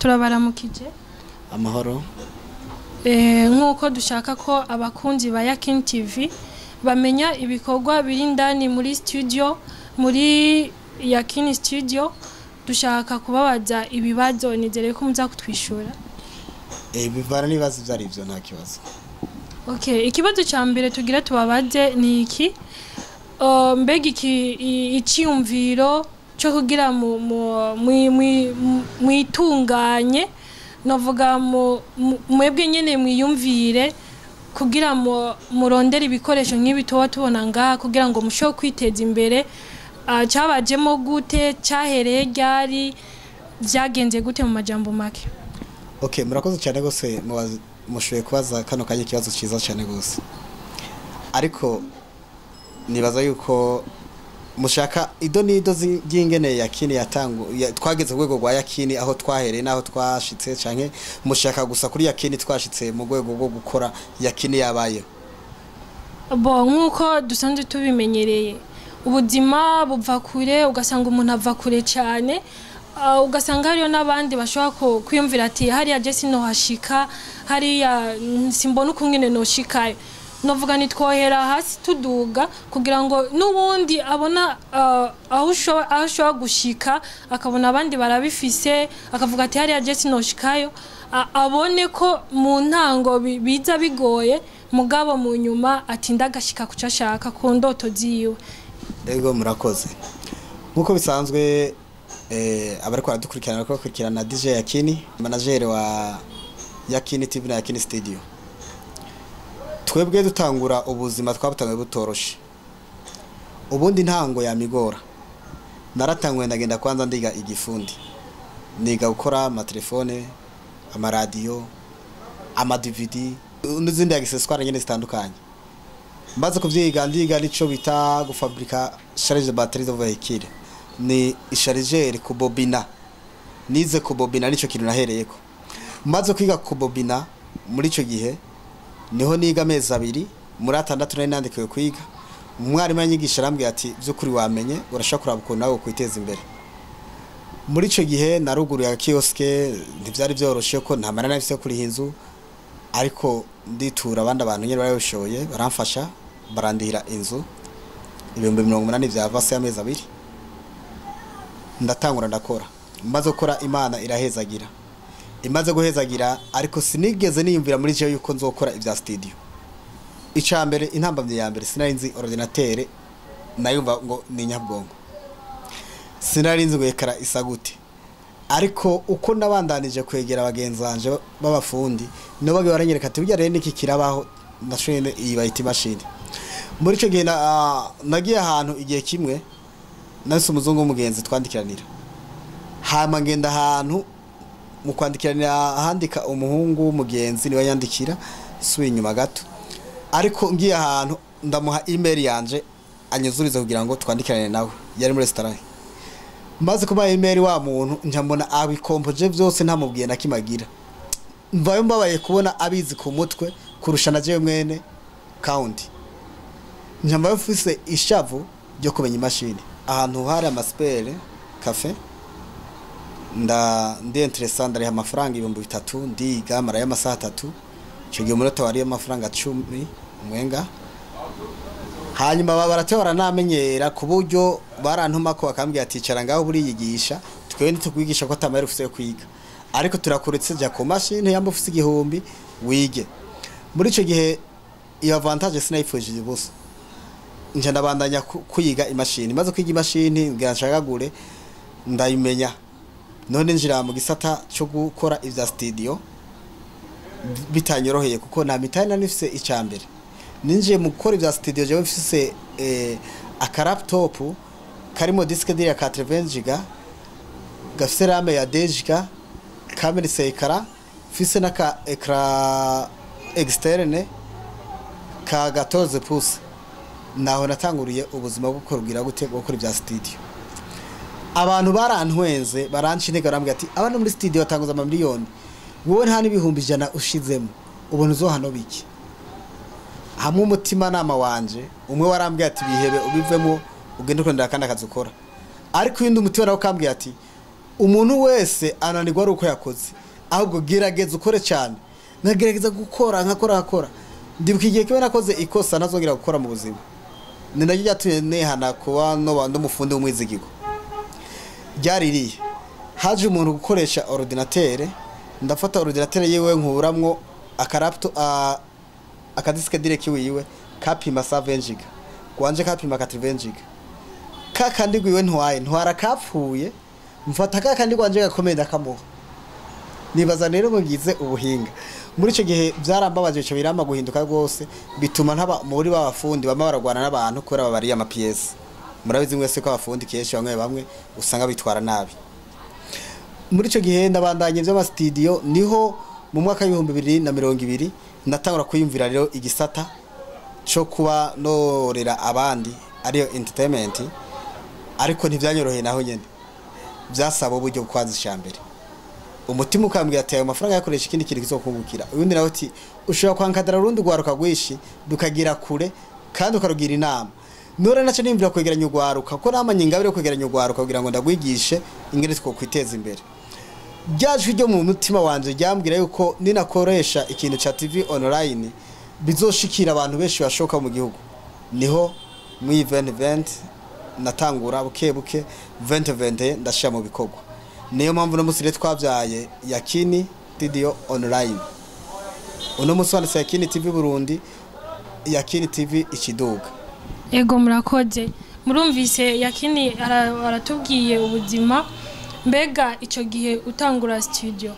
turabaramukije amahoro nkuko dushaka ko abakunzi ba Yakin TV bamenya ibikorwa biri ndani muri studio muri Yakin studio dushaka kubabaza ibibazo nizere ko muza kutwishura bivana nibazo byari byo nta kibazo. Okay, ikibazo ca mbere tugira tubabaze ni iki mbega icyumviro cyo kugira mu itunganye novuga mwebwe nyene mwiyumvire kugira murondera ibikoresho nk'ibi tuba tubona ngaha kugira ngo musho kwiteza imbere cyabajemo gute cyahereye ryari byagenze gute mu majambo make. Okay, murakoze cyane gose mushoye kubaza kano kanye kibazo ciza cyane gose ariko nibaza yuko mushaka idonido z'ingene yakini yatangu twageze rwego rwa yakini aho twahereye naho twashitse canke mushaka gusa kuri yakini twashitse mu rwego rwo gukora yakini yabaye. Bo nkuko dusanzwe tubimenyereye ubuzima buva kure ugasanga umuntu ava kure cyane ugasanga hariyo nabandi bashobora kwiyumvira ati hariya Jesse no hashika hariya simbona ukungene no shikayo novuga nitwohera hasi tuduga kugira ngo nubundi abona aho ushobora gushika akabona abandi barabifise akavuga ati hariya Jesse no shikayo abone ko mu ntango biza bigoye mugabo mu nyuma ati ndagashika kuca shaka ku ndoto ziwe. Ego murakoze nkuko bisanzwe abariko baradukurikirana DJ Yakini manager wa Yakini TV na Yakini Studio. Twebwe dutangura ubuzima twabutangiye butoroshe ubundi ntango ya migora naratangwe ndagenda kwanza ndiga igifundi niga gukora amatelefone amaradiyo ama DVD n'izindi accessoires nyene zitandukanye maze kuvyiga ndiga nico bita gufabrika charge de batterie de véhicule ni chargeur kubobina nize kubobina nico kintu nahereyeko maze kwiga kubobina muri ico gihe niho niga amezi abiri muri 6 nari nandikiwe kwiga umwarimu yanyigisha arambwiye ati byukuri wamenye urashaka kuraba nawe kwiteza imbere. Muri ico gihe naruguruye akioske ntivyari byoroshe ko nta marana nafise kuri hinzu ariko nditura abandi abantu nyene barabishoye baramfasha barandihira inzu 180 vyavase amezi abiri ndatangura ndakora maze gukora Imana irahezagira imaze guhezagira ariko sinigeze niyumvira muri cyo yuko nzokora ivya studio. Icambere intambamye ya mbere sinarinzi ordinateur nayumva ngo ni nyabwongo sinarinzi ngo ekara isagute ariko uko nabandanije kwegera abagenzanje b'abafundi no bage baranyereka ati burya rero niki kirabaho nashene ibayita machine. Muri cyo gihe nagiye ahantu igihe kimwe nase umuzungu w'umugenzi twandikiranira hama ngenda ahantu mu kwandikirana handika umuhungu w'umugenzi niwe yandikira suye inyuma gato ariko ngiye ahantu ndamuha email yanje anyuzuriza kugira ngo twandikirane nawe yari muri restaurant maze kuba email wa muntu njambona abikompoje byose ntamubwiye nakimagira mvayo mbabaye kubona abizi ku mutwe kurusha na jewe mwene count njambaye mfise ishavu ryo kumenya imashini ahantu hari amaspere cafe ndi interessant ari amafaranga 3000 ndiga mara y'amasaha 3 cyo gihe umunota wari amafaranga 10 mwenga hanyuma baratora namenyera kuburyo barantuma ko bakambwiye ati cara ngaho buri yigisha twende tukwigisha ko atamara ufise kwiga ariko turakuretse jya ku machine yamba ufise igihumbi wige. Muri ico gihe iyo avantage sinayifuje bose nje ndabandanya kuyiga imashini maze kwiga imashini ngashagagure ndayimenya none njira mu gisata cyo gukora ivya studio bitanyoroheye kuko na mitana nifise icambere ninje mu gukora ivya studio je mfise aka laptop karimo disque dire ya 80 giga gafise RAM ya 10 giga kamera sekara fise naka ekra externe ka 14 pouces naho natanguriye ubuzima bwo kurugira gukora ivya studio. Abantu barantwenze barancintega barambwira ati abantu muri studio batanguza amamiliyoni wowe nta n'ibihumbi 100 ushizemo ubuntu zo hano biki hamwe umutima nama wanje umwe warambwira ati bihebe ubivemo ugende kwenda kandi akazukora ariko yindi umutima nawo kambwira ati umuntu wese ananirwa ari uko yakoze ahubwo gerageza ukore cyane nagerageza gukora nkakora ndibuka igihe kimwe nakoze ikosa nazongera gukora mu buzima ni nacyo cyatumye nehana kuba n'umufundi w'umwizigigo ryaririye haje umuntu gukoresha ordinateur ndafata ordinateur yewe nkuramwo akarapto akadiske direct wiwe kapima 7 giga kwanje kapima 80 giga kakandi gwiwe ntwara kapfuye mfata kakandi kwanje gakomenda kamuha nibaza rero mugize ubuhinga muri ico gihe byarambabaje cyo biramba guhinduka rwose bituma ntaba muri babafundi bama baragwana n'abantu kora babari ama PS murabizi mwese ko abafundi keshe bamwe usanga bitwara nabi muri ico gihe ndabandanye by'ama studio niho mu mwaka w'ibihumbi 2020 natangura kuyumvira rero igisata cyo kuba norera abandi ariyo entertainment ariko ntibyanyoroheye naho nyene byasaba uburyo bukwazi cyambere umutima ukambwira ati ayo mafaranga yakoresha ikindi kintu kizokungukira ubundi nawe ati ushobora kwankadara rundi gwaruka gwishi dukagira kure kandi ukarugira inama nore naco nimvira kwegeranya ugwaruka ko namanye ingabire kwegeranya ugwaruka kugira ngo ndagwigishe ingene two kwiteza imbere byaje ryo mu mutima wanje ryambwira yuko ninakoresha ikintu cha TV online bizoshikira abantu benshi bashoka mu gihugu niho mu event natangura buke 2020 ndashya mu bikorwa niyo mpamvu no musire twavyaye Yakini Studio online uno muswanditse Yakini TV Burundi Yakini TV ikiduga ego murakoze murumvise Yakini aratubwiye ubuzima mbega ico gihe utangura studio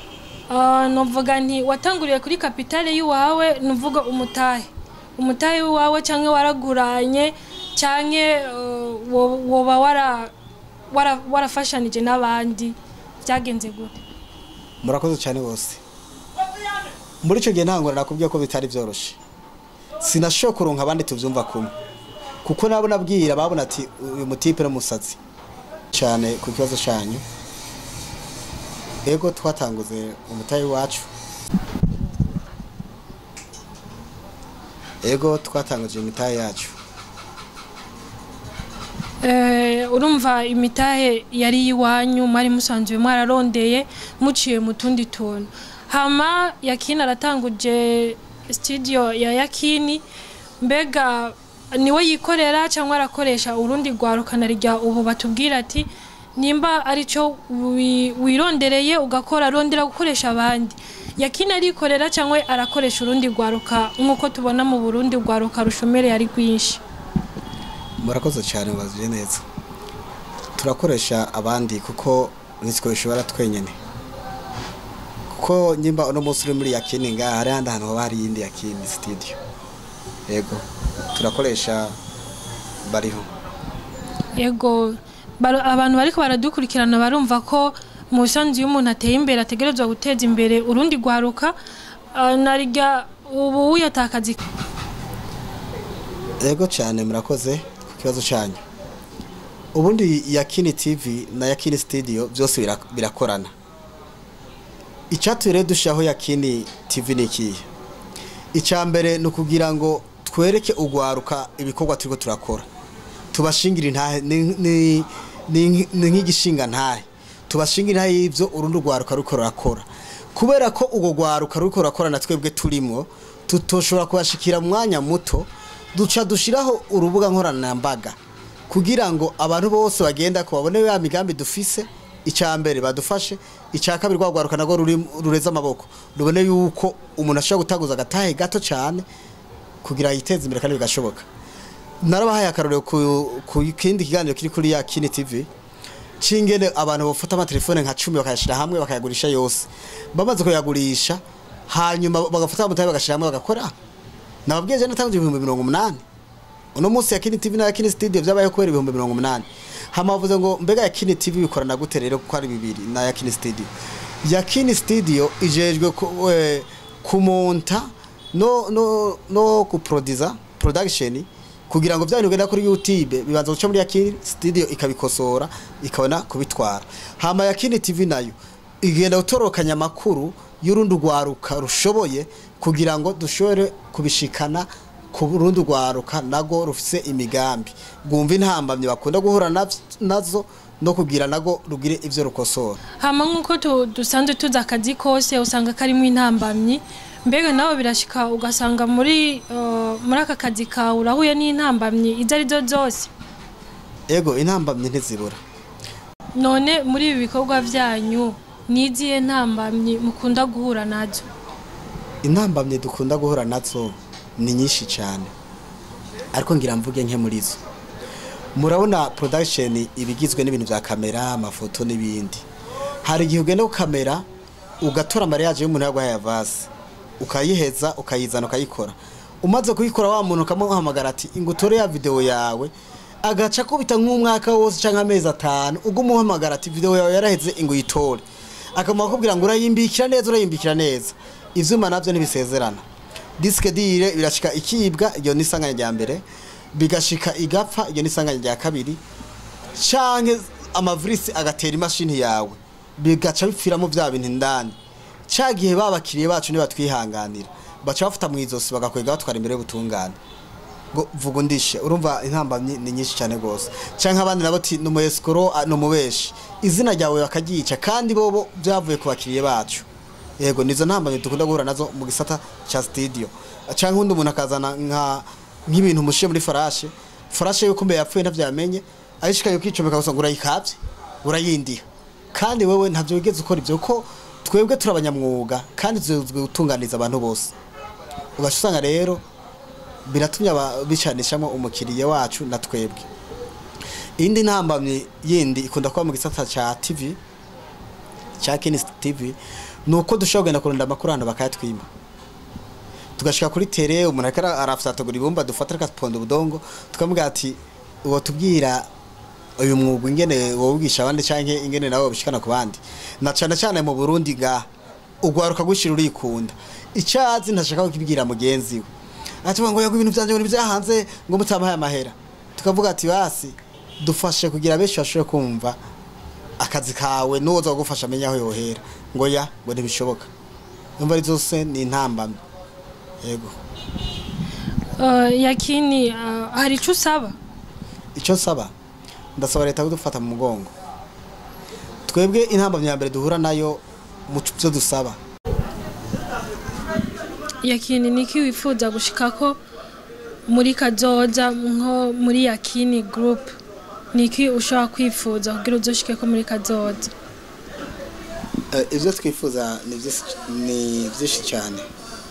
novuga nti watanguriye kuri kapitale y'uwawe nuvuga umutahe wawe canke waraguranye canke woba warafashanije n'abandi byagenze gute murakoze cyane bose muri ico gihe ntangora nakubwiye ko bitari byoroshe sinashokoronka abandi tuvyumva kumwe kuko nabo nabwira babona ati uyu mutipe no musatsi cyane ku kibazo cyanyu ego twatanguze umutayi wacu ego twatanguje imitahe yacu urumva imitahe yari iwanyu mwari musanzwe mwararondeye muciye mu tundi tuntu hama Yakini aratanguje studio ya Yakini mbega niwe yikorera cyangwa arakoresha urundi gwarukana rya ubu batubwira ati nimba arico wirondereye ugakora rondera gukoresha abandi Yakini arikorera cyangwa arakoresha urundi gwaruka nkuko tubona mu Burundi gwaruka rushomere yari gwinshi murakoze cyane bazije neza turakoresha abandi kuko nitwe baratwenyene kuko nyimba uno munsi uri muri Yakini nga hari handi hantu bari yindi Yakini studio yego turakoresha bariho yego abantu bariko baradukurikirana barumva ko mu sanzi y'umuntu ateye imbere ategerezwa guteza imbere urundi gwaruka narijya ubu yatakazi yego cyane murakoze kibazo cyanyu ubundi Yakini TV na Yakini Studio byose birakorana icyature dushaho Yakini TV niki icambere nukugira ngo twereke ugwaruka ibikorwa turiko turakora tubashingira intahe ni nk'igishinga ntahe tubashingira intahe ivyo urundi ugwaruka ruko rakora kubera ko ugo gwaruka ruko rakora na twebwe turimwo tutoshobora kubashikira mwanya muto duca dushiraho urubuga nkorana mbaga kugira ngo abantu bose bagenda ko babone ya migambi dufise icambere badufashe icakabiri gwagwaruka nago rureza amaboko rubone yuko umuntu ashaka gutaguza gatahe gato cyane kugira yiteze imbere kandi bigashoboka narabahaye akarorero ku kindi kiganiro kiri kuri Yakini TV cingene abantu bafata amatelefone nka 10 bakayashira hamwe bakayagurisha yose bamaze ko yagurisha hanyuma bagafata amutahe bagashira hamwe bagakora nababwiye jana tanguje 180 uno munsi Yakini TV na Yakini Studio byabaye kwera 180 hamavuze ngo mbega Yakini TV bikorana gute rero ko ari bibiri na Yakini Studio Yakini Studio ijejwe kumonta no production kugira ngo byanyu genda kuri YouTube bibanza guca muri Yakini Studio ikabikosora ikabona kubitwara hama Yakini TV nayo igenda utorokanya makuru y'urundi gwaruka rushoboye kugira ngo dushore kubishikana ku Burundi gwaruka nago rufise imigambi gumva intambamye bakunda guhura nazo no kugira nago rugire ivyo rukosora. Hama nkuko dusanzwe tuza akazi kose usanga karimo intambamyi, mbega nawe birashika ugasanga muri aka kazi kawe urahuye n'intambamyi izo ari zo zose? Ego intambamyi ntizibura. None muri ibi bikorwa byanyu niziye ntambamyi mukunda guhura nazo? Intambamyi dukunda guhura nazo ni nyinshi cyane, ariko ngira mvuge nke muri zo. Murabona production ibigizwe n'ibintu bya kamera, amafoto n'ibindi. Hari igihe ugenda ku kamera ugatora mariage y'umuntu yagwaye avase, ukayiheza ukayizana ukayikora. Umaze kuyikora wa muntu kamuhamagara ati ingutore ya video yawe, agaca kubita nk'umwaka wose canke amezi 5 ubwo muhamagara ati video yawe yaraheze ingo yitore. Akamwa kubwira ngo urayimbikira neza. Ivyuma navyo nibisezerana. Disque dire birashika ikibwa, iyo ni sanganya rya mbere, bigashika igapfa, iyo ni sanganya rya kabiri. Canke amavirisi agatera imashini yawe, bigaca bipfiramo vya bintu ndani. Cagihe babakiriye bacu ni batwihanganira, baca bafuta mu izosi bagakwega batwara imbere y'ubutungane. Ngo vuga ndishe, urumva intambamyi ni nyinshi cyane gose. Canke abandi nabo ati no mueskoro no mubeshi, izina ryawe bakagica kandi bobo byavuye ku bakiriye bacu. Yego nizo ntambamyi dukunda guhura nazo mu gisata cha studio. Canke undi umuntu akazana nk'ibintu mushiye muri farashe yuko mbe yapfuye ntavyamenye, ayishika yo kwicomeka gusa ngo urayikavye urayindiha, kandi wewe ntavyo wigeze ukora ivyo ko twebwe turabanyamwuga kandi tuzwe gutunganiza abantu bose. Ugasanga rero biratumya bicanishamo umukiriye wacu na twebwe. Indi ntambamye yindi ikunda kuba mu gisata cha TV cha Kini TV, nuko dushobora kugenda kurunda amakuru hano bakayatwima. Tugashika kuri tele umuntu akara arafsatagura ibumba dufata kapondo budongo, tukamubwira ati uwo tubwira uyu mwuga ingene wowigisha abandi canke ingene nawe bishikana ku bandi. Na cyane mu Burundi ga ugwaruka gushira urikunda. Icazi ntashaka kukibwira mugenzi we. Ati ngo yago ibintu byanje ngo byahanze ngo mutamaye amahera. Tukavuga ati basi dufashe kugira benshi bashobore kumva akazi kawe nuzo gufasha amenya aho yohera. Ngo ya ngo ntibishoboka. Numva ari zose ni intambamye. Yego. Yakini hari ico usaba? Ico saba ndasaba leta kudufata mu mugongo. Twebwe intambamye ya mbere duhura nayo mu cyo dusaba. Yakini niki wifuza gushikako muri kazoza nko muri Yakini group? Niki ushaka kwifuza kugira uzoshike ko muri kazoza? Ivyo twifuza ni vyinshi cyane.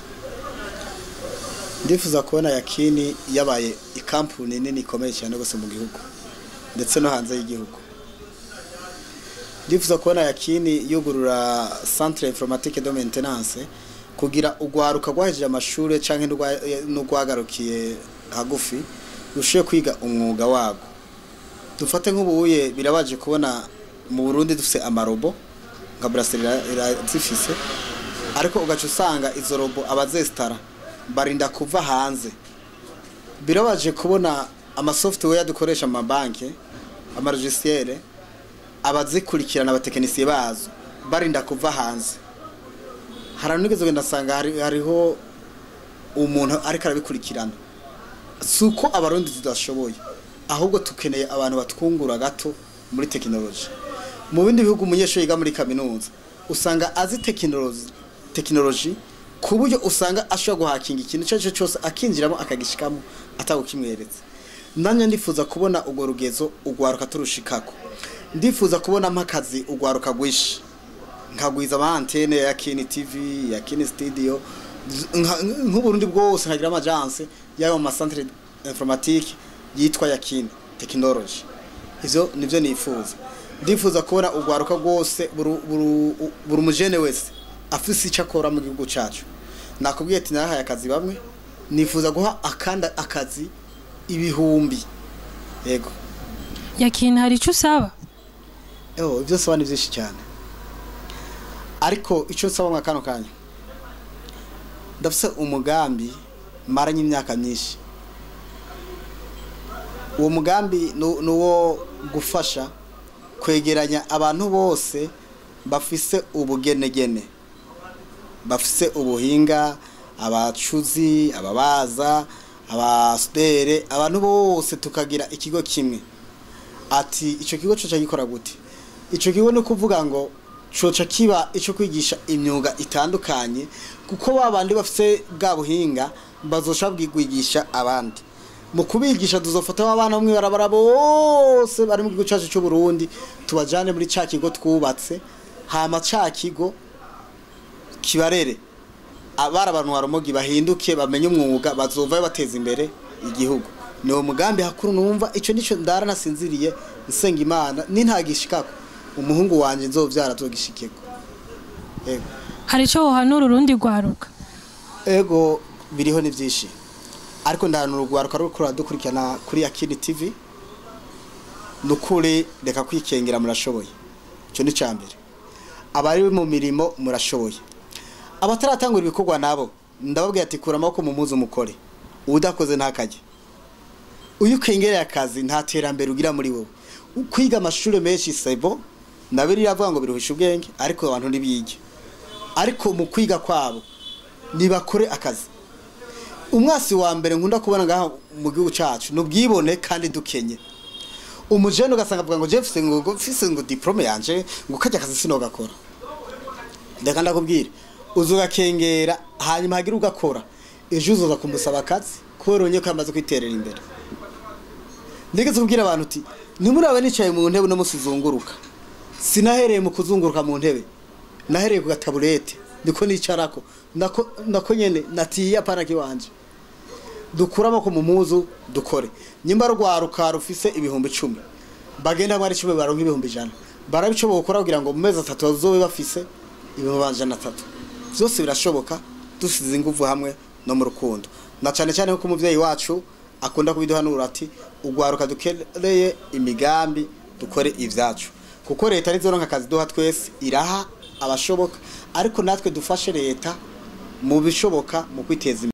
Ndifuza kubona Yakini yabaye ikampuni nini ikomeye cyane gose mu gihugu ndetse no hanze y'igihugu. Ndifuza kubona Yakini yugurura centre informatique de maintenance kugira ugwaruka gwaheje amashure canke n'ugwagarukiye hagufi rushiye kwiga umwuga wago. Dufate nk'ubuye birabaje kubona mu Burundi dufise amarobo nka brasserie zifise, ariko ugaca usanga izo robo abazestara barinda kuva hanze. Birabaje kubona ama software dukoresha mu banki, ama logiciel abazikurikirana abatekinisiye bazo barinda kuva hanze. Haranigeze genda sanga hariho umuntu ariko arabikurikirana. Suko abarundi tudashoboye, ahubwo tukeneye abantu batwungura gato muri technology. Mu bindi bihugu umunyesho yiga muri kaminuza usanga azi technology kuburyo usanga ashobora guhakinga ikintu cyo cyose akinjiramo akagishikamo atawukimweretse. Nanye ndifuza kubona ugo rugezo ugwaruka turushikako. Ndifuza kubona amakazi ugwaruka gwishi nkagwiza ama antene ya Kini TV, ya Kini Studio, nk'uburundi bwose nkagira amagence yayo mu centre informatique yitwa Yakini Technology. Izo nivyo nifuza. Ndifuza kubona ugwaruka rwose buri mujene wese afise icakora mu gihugu cyacu. Nakubwiye ati narahaye akazi bamwe, nifuza guha akanda akazi ibihumbi. Yego. Yakini hari ico usaba? Ibyo saba ni byinshi cyane. Ariko ico saba nka kano kanya, ndafise umugambi maranye imyaka myinshi. Uwo mugambi nuwo gufasha kwegeranya abantu bose bafise ubugenegene, bafise ubuhinga, abacuzi, ababaza, abasudere, abantu bose tukagira ikigo kimwe. ati ico kigo coca gikora gute ico kigo no kuvuga ngo coca kiba ico kwigisha imyuga itandukanye kuko babandi bafite bwa buhinga bazosha bwigwigisha abandi mu kubigisha tuzofata abana bamwe barabara bose bari mu gihugu cyacu cy'u Burundi tubajane muri ca kigo twubatse hama ca kigo kibarere abara abantu baromogi bahinduke bamenye umwuga bazova bateza imbere igihugu ni umugambi hakuru numva ico nico ndara nasinziriye nsenga Imana nintagishikako umuhungu wanje nzovyara zogishikeko ego hari ico wohanura urundi rwaruka ego biriho ni vyinshi ariko ndanura urwaruka rukora dukurikirana kuri Akini TV nukuri reka kwikengera murashoboye ico ni cyambere abari mu mirimo murashoboye abataratangura ibikorwa nabo ndababwiye ati kura amaboko mu muzo mukore udakoze ntakaje uyu kengereye akazi nta terambere ugira muri wowe kwiga amashuri menshi sebo nabiri yavuga ngo biruhisha ubwenge ariko abantu nibige ariko mu kwiga kwabo nibakore akazi umwasi wa mbere nkunda kubona ngaha mu gihugu cyacu nubwibone kandi dukenye umujene ugasanga avuga ngo Jeff mfise ngo diplome yanje ngo kajya akazi sinogakora ndeka ndakubwira uzugakengera hanyuma hagira ugakora ejo uzoza kumusaba akazi koronye ko amaze kwiterera imbere ndigeze kubwira abantu uti nimurabe nicaye mu ntebe no musizunguruka sinahereye mu kuzunguruka mu ntebe nahereye ku gataburete ndiko nicarako nako nyene natiye apana kiwanje dukuramo ko mu muzu dukore nyimba rwaruka rufise ibihumbi 10 bagenda bari 10 baronka ibihumbi 100 barabico bokora kugira ngo mu mezi 3 bazobe bafise ibihumbi 300 byose birashoboka dusize ingufu hamwe no mu rukundo na cyane cyane ko umuvyeyi wacu akunda kubiduhanura ati ugwaruka dukereye imigambi dukore ivyacu kuko leta nizoronka akazi duha twese iraha abashoboka ariko natwe dufashe leta mu bishoboka mu kwiteza